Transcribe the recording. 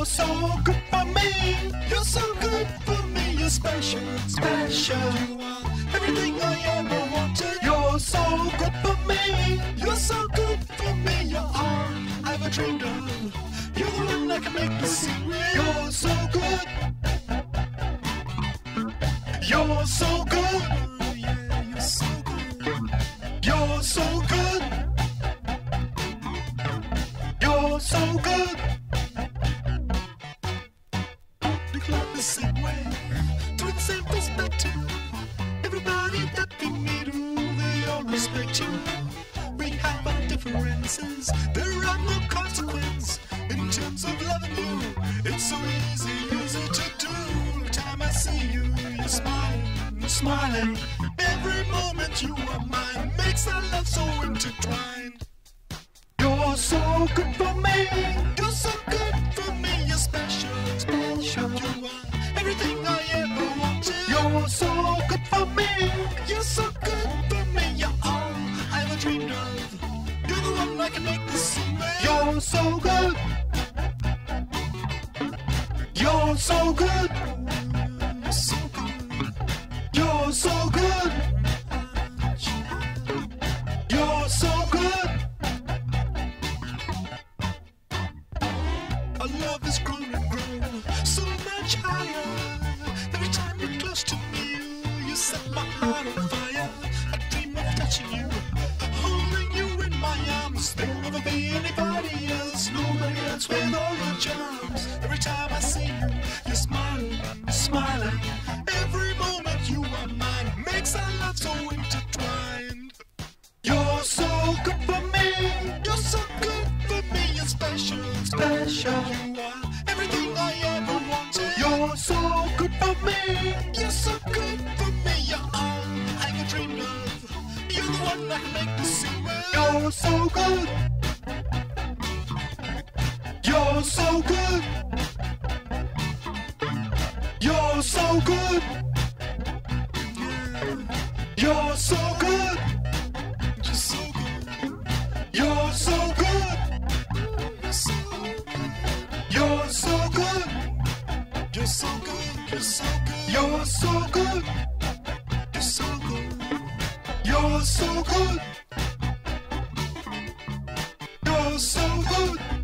so good for me. You're so good for me. You're special, special. You are everything I ever wanted. You're so good for me. You're so good for me. You're all I ever dreamed of. You're the one that can make me sing. You're so good. You're so good. Yeah, you're so good. You're so good. You're so good. Look like the same way, through the same perspective. Everybody that we meet, they all respect you. We have our differences, there are no consequence in terms of loving you. It's so easy to do. Every time I see you, you're smiling, smiling. Every moment you are mine makes our love so intertwined. You're so good for me. You're so good for me. You're special, special. You are everything I ever wanted. You're so good for me. You're so good for me. You're all I ever dreamed of. You're the one I can make this sing. You're so good. You're so good. You're so good. You're so good. You're so good. Our love is growing and growing so much higher. Every time you're close to me, you set my heart on fire. I dream of touching you, holding you in my arms. There'll never be anybody else, nobody else with all your charms. Every time I see you, you're smiling, smiling. Every moment you are mine makes our love so intertwined. You're so good for me. You're so good for me. You're special, special. You are everything I ever wanted. You're so good for me. You're so good for me. You're all I ever dreamed of. You're the one that can make me sing. You're so good. You're so good. You're so good. Yeah. You're so good. You're so good. You're so good. You're so good. You're so good. You're so good. You're so good. You're so good. You're so good. You're so good.